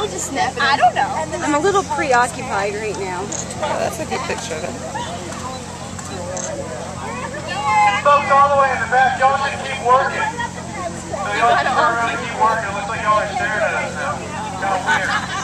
was just snapping. I don't know. I'm a little preoccupied right now. Yeah, that's a good picture. Folks all the way in the back, y'all should keep working. So y'all can turn around and keep working. It looks like y'all are staring at us now. Kind of weird.